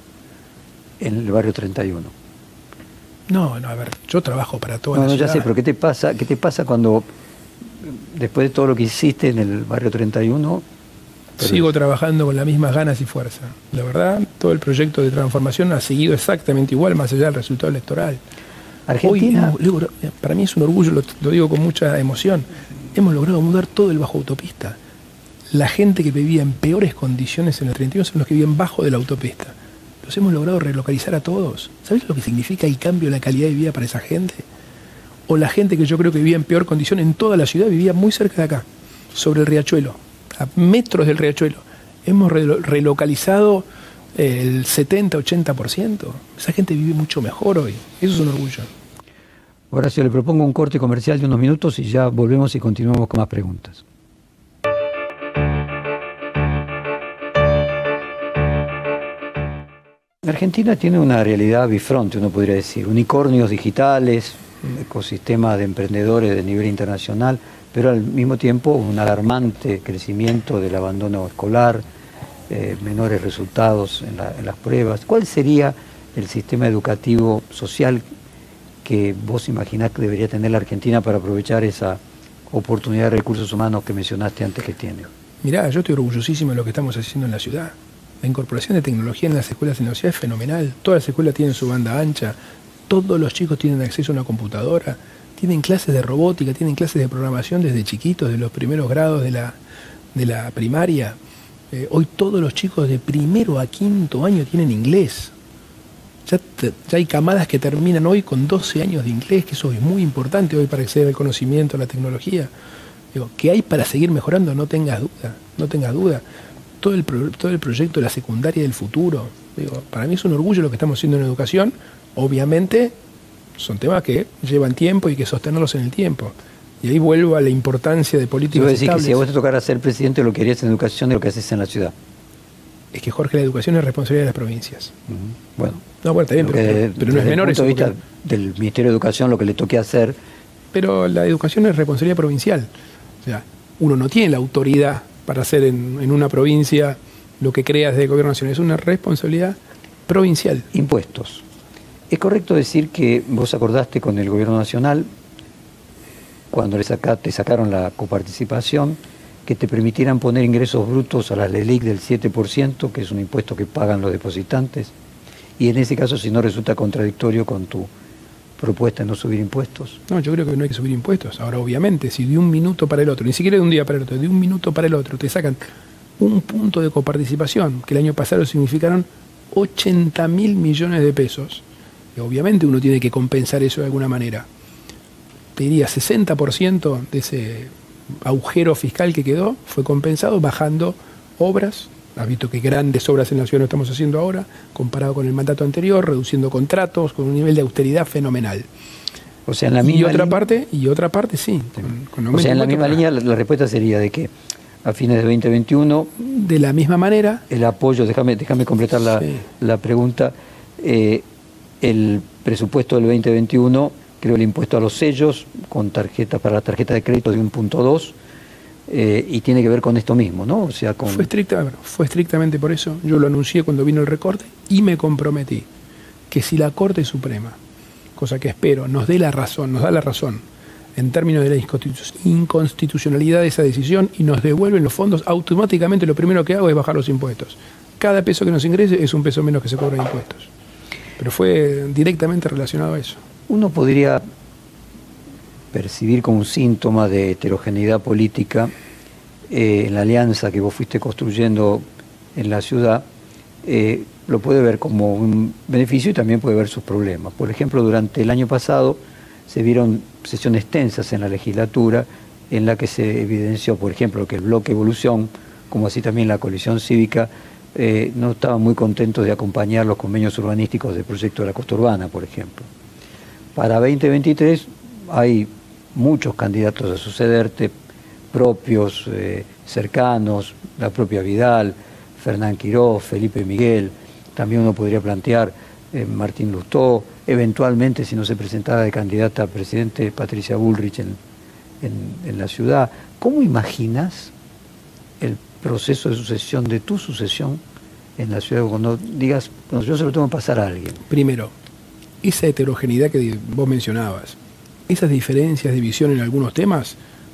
en el barrio 31? No, a ver, yo trabajo para toda la ciudad. Ya sé, pero ¿qué te pasa cuando, después de todo lo que hiciste en el barrio 31... Sigo trabajando con las mismas ganas y fuerza. La verdad, todo el proyecto de transformación ha seguido exactamente igual, más allá del resultado electoral. Argentina... Hoy, para mí es un orgullo, lo digo con mucha emoción, hemos logrado mudar todo el bajo autopista. La gente que vivía en peores condiciones en el 31 son los que viven bajo de la autopista. Los hemos logrado relocalizar a todos. ¿Sabés lo que significa el cambio en la calidad de vida para esa gente? O la gente que yo creo que vivía en peor condición en toda la ciudad, vivía muy cerca de acá, sobre el riachuelo, a metros del riachuelo. Hemos relocalizado el 70-80%. Esa gente vive mucho mejor hoy. Eso es un orgullo. Horacio, le propongo un corte comercial de unos minutos y ya volvemos y continuamos con más preguntas. Argentina tiene una realidad bifronte, uno podría decir, unicornios digitales, un ecosistema de emprendedores de nivel internacional, pero al mismo tiempo un alarmante crecimiento del abandono escolar, menores resultados en las pruebas. ¿Cuál sería el sistema educativo social que vos imaginás que debería tener la Argentina para aprovechar esa oportunidad de recursos humanos que mencionaste antes que tiene? Mirá, yo estoy orgullosísimo de lo que estamos haciendo en la ciudad. La incorporación de tecnología en las escuelas en la ciudad es fenomenal. Todas las escuelas tienen su banda ancha, todos los chicos tienen acceso a una computadora, tienen clases de robótica, tienen clases de programación desde chiquitos, de los primeros grados de la primaria. Hoy todos los chicos de primero a quinto año tienen inglés. Ya hay camadas que terminan hoy con 12 años de inglés, que eso es muy importante hoy para acceder al conocimiento, a la tecnología. Digo, ¿qué hay para seguir mejorando? No tengas duda, no tengas duda. Todo el proyecto de la secundaria del futuro. Digo, para mí es un orgullo lo que estamos haciendo en educación. Obviamente son temas que llevan tiempo y hay que sostenerlos en el tiempo. Y ahí vuelvo a la importancia de políticas estables. Decir que si a vos te estables. tocara ser presidente, lo que harías en educación de lo que haces en la ciudad. Es que, Jorge, la educación es responsabilidad de las provincias. Bueno, No, bueno, está bien, pero no es menor eso. Desde el punto de vista del Ministerio de Educación, lo que le toque hacer. Pero la educación es responsabilidad provincial. O sea, uno no tiene la autoridad para hacer en una provincia lo que crea desde el gobierno nacional. Es una responsabilidad provincial. Impuestos. ¿Es correcto decir que vos acordaste con el gobierno nacional, cuando te sacaron la coparticipación, que te permitieran poner ingresos brutos a la LELIC del 7%, que es un impuesto que pagan los depositantes? Y en ese caso, si no resulta contradictorio con tu propuesta de no subir impuestos. No, yo creo que no hay que subir impuestos. Ahora, obviamente, si de un minuto para el otro, ni siquiera de un día para el otro, de un minuto para el otro, te sacan un punto de coparticipación, que el año pasado significaron 80.000 millones de pesos, y obviamente uno tiene que compensar eso de alguna manera. Te diría, 60% de ese agujero fiscal que quedó fue compensado bajando obras. Has visto que grandes obras en la ciudad no estamos haciendo ahora, comparado con el mandato anterior, reduciendo contratos, con un nivel de austeridad fenomenal. O sea, en la misma y otra parte sí. O sea, en la misma línea la respuesta sería de que a fines de 2021... De la misma manera... El apoyo, déjame completar la pregunta, el presupuesto del 2021, creo el impuesto a los sellos, con tarjetas para la tarjeta de crédito de 1.2, y tiene que ver con esto mismo, ¿no? O sea, con... Fue estrictamente por eso. Yo lo anuncié cuando vino el recorte y me comprometí que si la Corte Suprema, cosa que espero, nos da la razón en términos de la inconstitucionalidad de esa decisión y nos devuelven los fondos, automáticamente lo primero que hago es bajar los impuestos. Cada peso que nos ingrese es un peso menos que se cobra de impuestos. Pero fue directamente relacionado a eso. Uno podría percibir como un síntoma de heterogeneidad política en la alianza que vos fuiste construyendo en la ciudad, lo puede ver como un beneficio y también puede ver sus problemas. Por ejemplo, durante el año pasado se vieron sesiones tensas en la legislatura en la que se evidenció, por ejemplo, que el bloque Evolución, como así también la coalición cívica, no estaban muy contentos de acompañar los convenios urbanísticos del proyecto de la Costa Urbana, por ejemplo. Para 2023 hay muchos candidatos a sucederte, propios, cercanos, la propia Vidal, Fernán Quirós, Felipe Miguel, también uno podría plantear Martín Lustó, eventualmente si no se presentara de candidata a presidente Patricia Bullrich en la ciudad. ¿Cómo imaginas el proceso de sucesión, de tu sucesión en la ciudad, cuando digas, no, yo se lo tengo que pasar a alguien? Primero, esa heterogeneidad que vos mencionabas, esas diferencias de visión en algunos temas,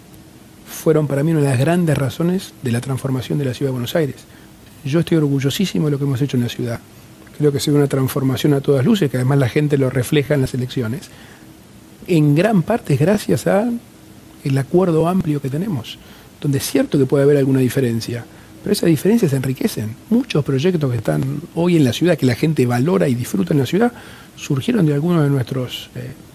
fueron para mí una de las grandes razones de la transformación de la ciudad de Buenos Aires. Yo estoy orgullosísimo de lo que hemos hecho en la ciudad. Creo que ha sido una transformación a todas luces, que además la gente lo refleja en las elecciones. En gran parte es gracias al acuerdo amplio que tenemos, donde es cierto que puede haber alguna diferencia, pero esas diferencias se enriquecen. Muchos proyectos que están hoy en la ciudad, que la gente valora y disfruta en la ciudad, surgieron de algunos de nuestros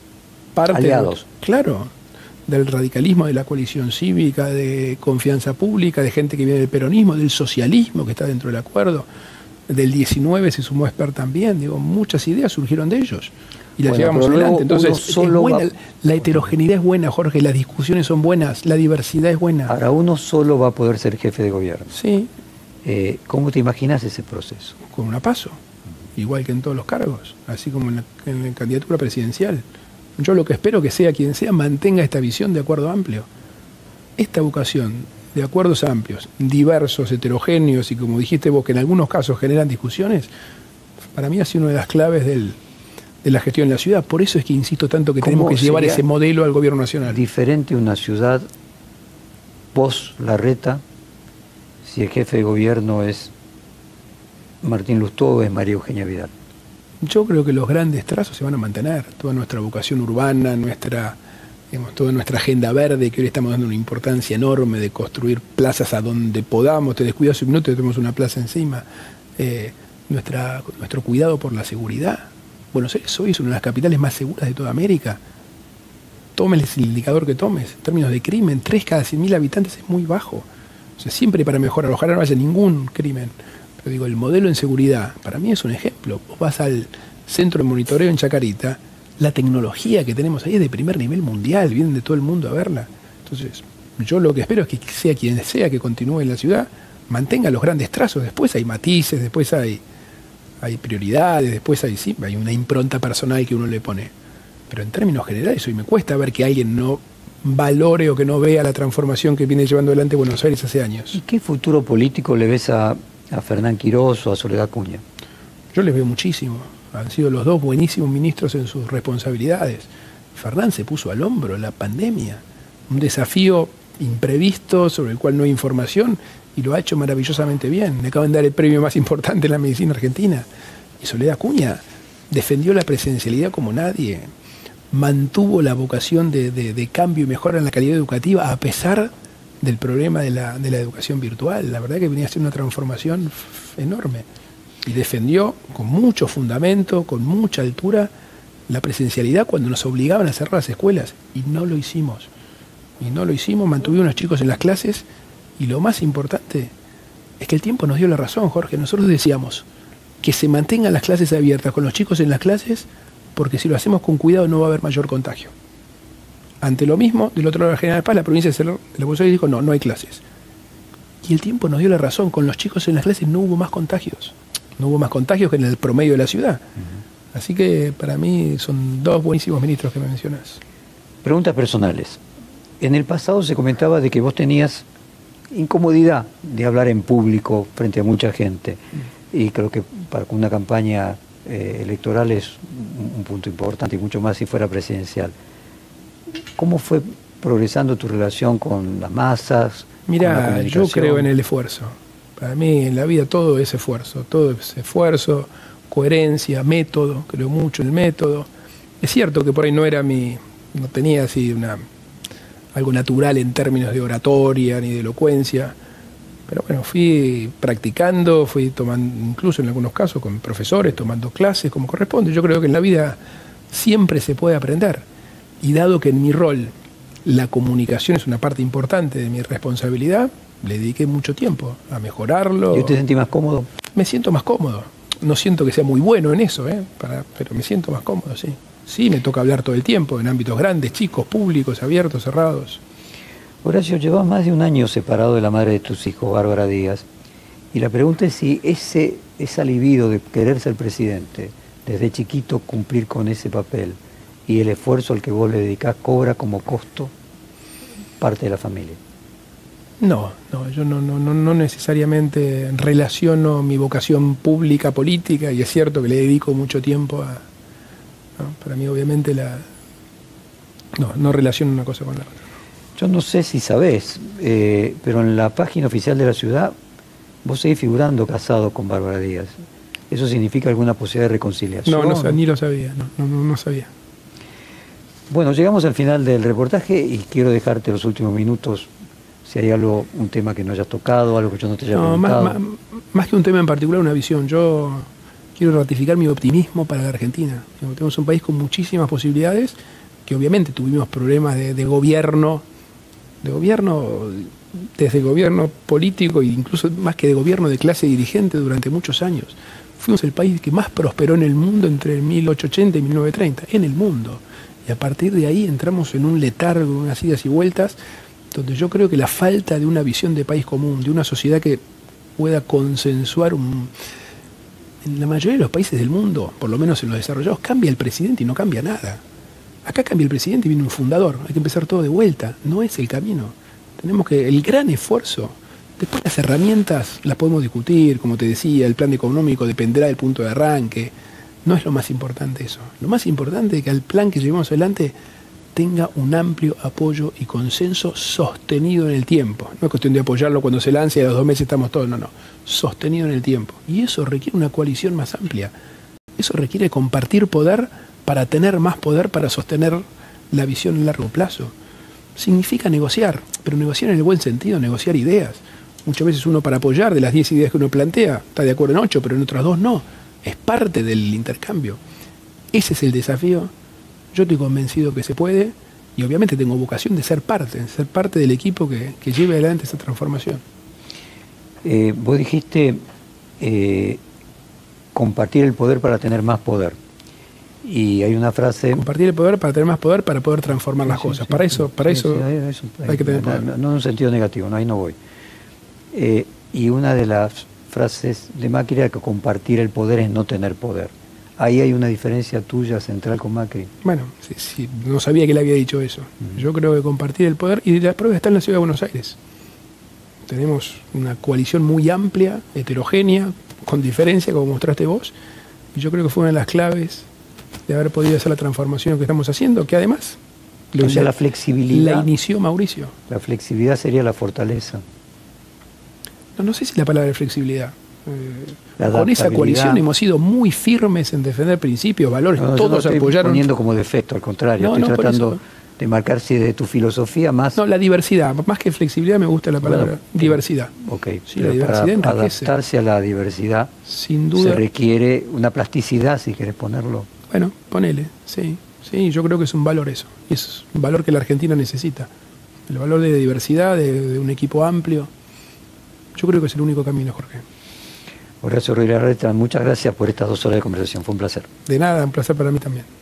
aliados. Claro, del radicalismo, de la coalición cívica, de Confianza Pública, de gente que viene del peronismo, del socialismo que está dentro del acuerdo. Del 19 se sumó Esper también. Digo, muchas ideas surgieron de ellos y las llevamos adelante. Entonces, la heterogeneidad es buena, Jorge, las discusiones son buenas, la diversidad es buena. Ahora, uno solo va a poder ser jefe de gobierno. Sí. ¿Cómo te imaginas ese proceso? Con una paso, igual que en todos los cargos, así como en la candidatura presidencial. Yo lo que espero que sea quien sea, mantenga esta visión de acuerdo amplio. Esta vocación de acuerdos amplios, diversos, heterogéneos y, como dijiste vos, que en algunos casos generan discusiones, para mí ha sido una de las claves de la gestión en la ciudad. Por eso es que insisto tanto que tenemos que llevar ese modelo al gobierno nacional. Diferente una ciudad post Larreta, si el jefe de gobierno es Martín Lustó o es María Eugenia Vidal? Yo creo que los grandes trazos se van a mantener. Toda nuestra vocación urbana, toda nuestra agenda verde, que hoy estamos dando una importancia enorme de construir plazas a donde podamos. Te descuidas un minuto y tenemos una plaza encima. Nuestro cuidado por la seguridad. Buenos Aires hoy es una de las capitales más seguras de toda América. Tomes el indicador que tomes. En términos de crimen, 3 cada 100.000 habitantes es muy bajo. O sea, siempre para mejorar. Ojalá no haya ningún crimen. Pero digo, el modelo en seguridad, para mí es un ejemplo. Vos vas al centro de monitoreo en Chacarita, la tecnología que tenemos ahí es de primer nivel mundial, vienen de todo el mundo a verla. Entonces, yo lo que espero es que sea quien sea que continúe en la ciudad, mantenga los grandes trazos. Después hay matices, después hay prioridades, después hay una impronta personal que uno le pone. Pero en términos generales, hoy me cuesta ver que alguien no valore o que no vea la transformación que viene llevando adelante Buenos Aires hace años. ¿Y qué futuro político le ves a Fernán Quirós o a Soledad Acuña? Yo les veo muchísimo. Han sido los dos buenísimos ministros en sus responsabilidades. Fernán se puso al hombro la pandemia, un desafío imprevisto sobre el cual no hay información, y lo ha hecho maravillosamente bien. Le acaban de dar el premio más importante en la medicina argentina. Y Soledad Acuña defendió la presencialidad como nadie, mantuvo la vocación de cambio y mejora en la calidad educativa a pesar del problema de la educación virtual. La verdad que venía a ser una transformación enorme. Y defendió con mucho fundamento, con mucha altura, la presencialidad cuando nos obligaban a cerrar las escuelas. Y no lo hicimos. Mantuvimos a los chicos en las clases. Y lo más importante es que el tiempo nos dio la razón, Jorge. Nosotros decíamos que se mantengan las clases abiertas con los chicos en las clases, porque si lo hacemos con cuidado no va a haber mayor contagio. Ante lo mismo, del otro lado de la General Paz, la provincia de la Buenos Aires dijo, no hay clases. Y el tiempo nos dio la razón. Con los chicos en las clases no hubo más contagios. No hubo más contagios que en el promedio de la ciudad. Así que para mí son dos buenísimos ministros que me mencionas. Preguntas personales. En el pasado se comentaba de que vos tenías incomodidad de hablar en público frente a mucha gente. Y creo que para una campaña electoral es un punto importante, y mucho más si fuera presidencial. ¿Cómo fue progresando tu relación con las masas? Mira, yo creo en el esfuerzo. Para mí en la vida todo es esfuerzo, coherencia, método, creo mucho en el método. Es cierto que por ahí no tenía así algo natural en términos de oratoria ni de elocuencia, pero bueno, fui practicando, fui tomando, incluso en algunos casos con profesores, tomando clases como corresponde. Yo creo que en la vida siempre se puede aprender, y dado que en mi rol la comunicación es una parte importante de mi responsabilidad, le dediqué mucho tiempo a mejorarlo. ¿Y usted se siente más cómodo? Me siento más cómodo. No siento que sea muy bueno en eso, pero me siento más cómodo, sí. Sí, me toca hablar todo el tiempo, en ámbitos grandes, chicos, públicos, abiertos, cerrados. Horacio, llevas más de un año separado de la madre de tus hijos, Bárbara Díaz. Y la pregunta es si ese libido de querer ser presidente, desde chiquito cumplir con ese papel, y el esfuerzo al que vos le dedicás, cobra como costo parte de la familia. No, yo no necesariamente relaciono mi vocación pública, política, y es cierto que le dedico mucho tiempo a... Para mí obviamente no relaciono una cosa con la otra. Yo no sé si sabés, pero en la página oficial de la ciudad vos seguís figurando casado con Bárbara Díaz. ¿Eso significa alguna posibilidad de reconciliación? No, ni lo sabía, no sabía. Bueno, llegamos al final del reportaje y quiero dejarte los últimos minutos, si hay un tema que no hayas tocado, algo que yo no te haya preguntado. Más que un tema en particular, una visión. Yo quiero ratificar mi optimismo para la Argentina. Tenemos un país con muchísimas posibilidades, que obviamente tuvimos problemas de gobierno, desde el gobierno político e incluso más que de gobierno de clase dirigente durante muchos años. Fuimos el país que más prosperó en el mundo entre 1880 y 1930, en el mundo. Y a partir de ahí entramos en un letargo, unas idas y vueltas, donde yo creo que la falta de una visión de país común, de una sociedad que pueda consensuar en la mayoría de los países del mundo, por lo menos en los desarrollados, cambia el presidente y no cambia nada. Acá cambia el presidente y viene un fundador. Hay que empezar todo de vuelta. No es el camino. Tenemos el gran esfuerzo. Después las herramientas las podemos discutir, como te decía, el plan económico dependerá del punto de arranque. No es lo más importante eso. Lo más importante es que al plan que llevamos adelante tenga un amplio apoyo y consenso sostenido en el tiempo. No es cuestión de apoyarlo cuando se lance y a los 2 meses estamos todos, no. Sostenido en el tiempo. Y eso requiere una coalición más amplia. Eso requiere compartir poder para tener más poder para sostener la visión a largo plazo. Significa negociar, pero negociar en el buen sentido, negociar ideas. Muchas veces uno, para apoyar de las 10 ideas que uno plantea, está de acuerdo en 8, pero en otras 2 no. Es parte del intercambio. Ese es el desafío. Yo estoy convencido que se puede y obviamente tengo vocación de ser parte del equipo que lleve adelante esa transformación. Vos dijiste compartir el poder para tener más poder. Y hay una frase... Compartir el poder para tener más poder, para poder transformar las cosas. Para eso hay que tener poder. No en un sentido negativo, no, ahí no voy. Y una de las frases de Macri era que compartir el poder es no tener poder. Ahí hay una diferencia tuya central con Macri. Bueno, sí, no sabía que él había dicho eso. Yo creo que compartir el poder, y la prueba está en la ciudad de Buenos Aires. Tenemos una coalición muy amplia, heterogénea, con diferencia, como mostraste vos, y yo creo que fue una de las claves de haber podido hacer la transformación que estamos haciendo, que además la flexibilidad la inició Mauricio. La flexibilidad sería la fortaleza. No sé si la palabra es flexibilidad. Con esa coalición hemos sido muy firmes en defender principios, valores, todos no apoyaron. Poniendo como defecto, al contrario, estoy tratando de marcar si de tu filosofía más... No, la diversidad, más que flexibilidad me gusta la palabra diversidad. Ok, sí, la diversidad para adaptarse a la diversidad sin duda se requiere una plasticidad, si querés ponerlo. Bueno, ponele, sí, yo creo que es un valor eso, y es un valor que la Argentina necesita, el valor de diversidad, de un equipo amplio. Yo creo que es el único camino, Jorge. Horacio Rodríguez Larreta, muchas gracias por estas 2 horas de conversación, fue un placer. De nada, un placer para mí también.